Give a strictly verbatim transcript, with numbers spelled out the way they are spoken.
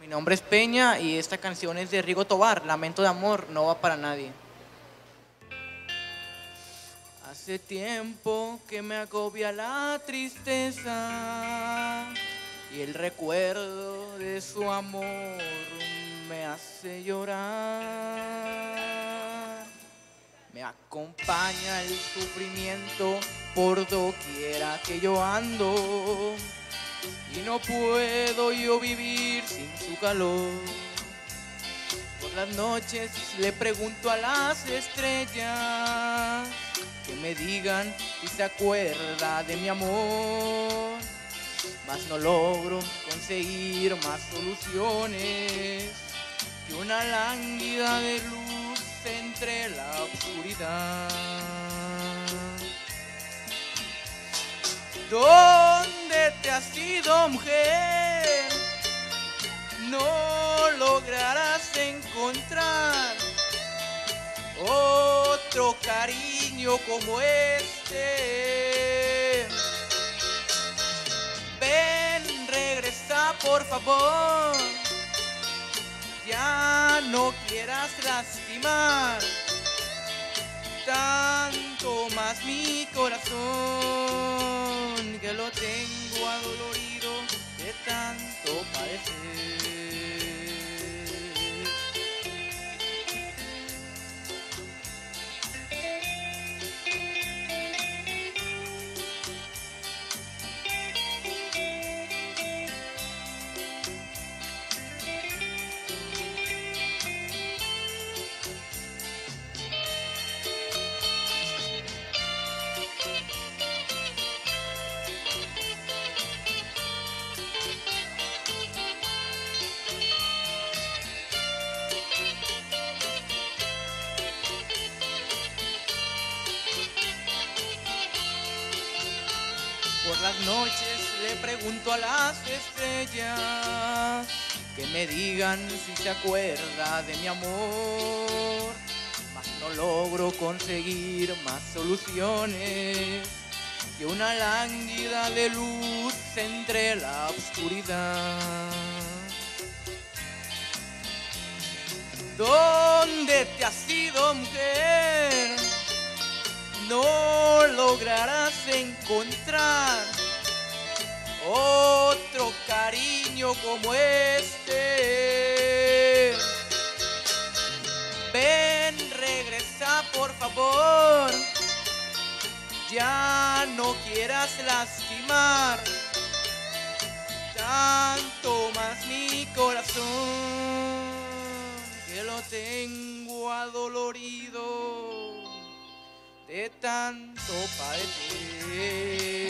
nombre es Peña y esta canción es de Rigo Tobar, Lamento de amor, no va para nadie. Hace tiempo que me agobia la tristeza y el recuerdo de su amor me hace llorar. Me acompaña el sufrimiento por doquiera que yo ando y no puedo yo vivir sin su calor. Por las noches le pregunto a las estrellas que me digan si se acuerda de mi amor, mas no logro conseguir más soluciones que una lánguida de luz entre la oscuridad. ¿Dónde te has ido, mujer? No lograrás encontrar otro cariño como este. Ven, regresa por favor, ya no quieras lastimar tanto más mi corazón, que lo tengo adolorido de tanto padecer. Por las noches le pregunto a las estrellas que me digan si se acuerda de mi amor, mas no logro conseguir más soluciones que una lánguida de luz entre la oscuridad. ¿Dónde te has ido, mujer? No lograrás encontrar otro cariño como este. Ven, regresa por favor, ya no quieras lastimar tanto más mi corazón, que lo tengo adolorido de tanto padecer.